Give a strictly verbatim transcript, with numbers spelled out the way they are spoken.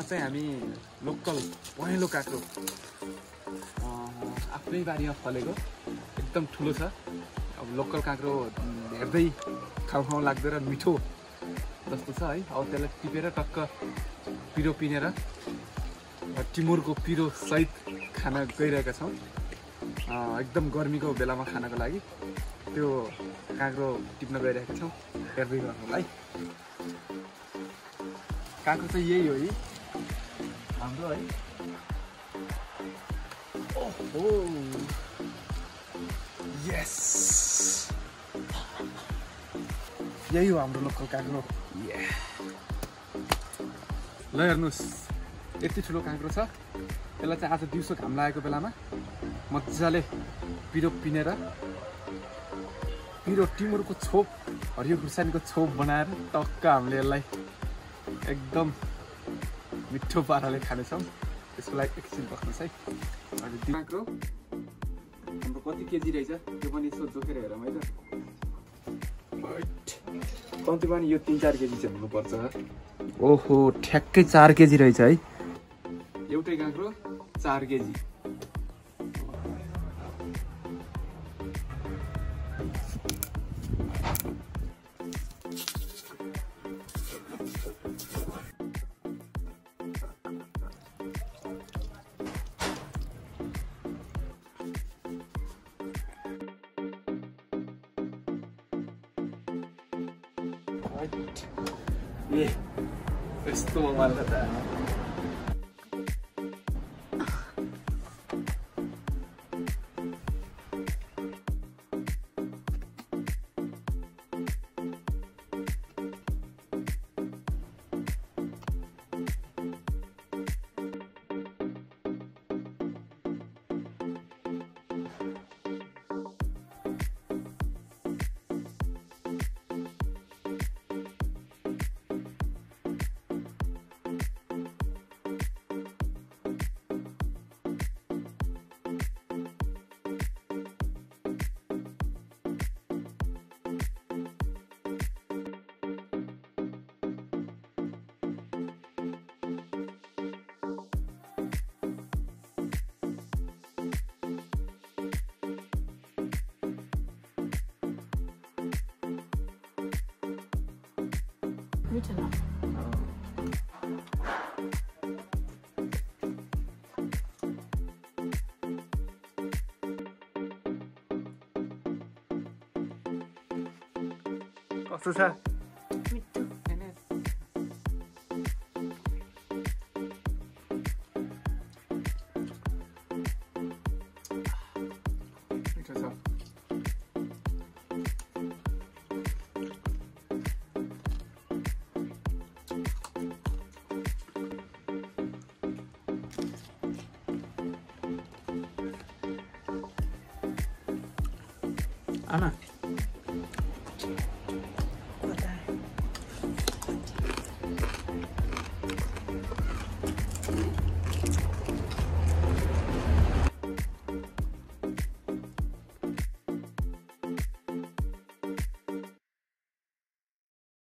चाहिँ हामी लोकल पहेँलो काँक्रो आफ्नै बारीमा फलेको एकदम ठुलो छ। अब लोकल काँक्रो हेर्दै खाउ खाउ लाग्दो र मिठो जस्तो छ है। अब त्यसलाई टिपेर टक्क पिरो पिनेर टिमुरको पिरो सहित खान गइरहेका छौँ। एकदम गर्मीको बेलामा खानको लागि त्यो काँक्रो टिप्न गइरहेका छौँ। हेर्दै गर्नु होला है। काँक्रो चाहिँ यही हो है हाम्रो है। ओहो यस, यही हो हाम्रो लोकल काँक्रो। ल हेर्नुहोस्, यति ठुलो काँक्रो छ। यसलाई चाहिँ आज दिउँसो घाम लागेको बेलामा मजाले पिरो पिनेर पिरो टिमुरको छोप, हरियो खुर्सानीको छोप बनाएर टक्क हामीले यसलाई एकदम मिठो पाराले खानेछौँ। त्यसको लागि एकछिन बस्नुहोस् है। अनि काँक्रो हाम्रो कति केजी रहेछ त्यो पनि यसो जोखेर हेरौँ है त। कम्ती पनि यो तिन चार केजी चाहिँ हुनुपर्छ। ओहो ठ्याक्कै चार केजी रहेछ है। एउटै काँक्रो चार केजी। ए यस्तो मजा त। मिठो न? कस्तो छ? मिठो। मिठो छ। आना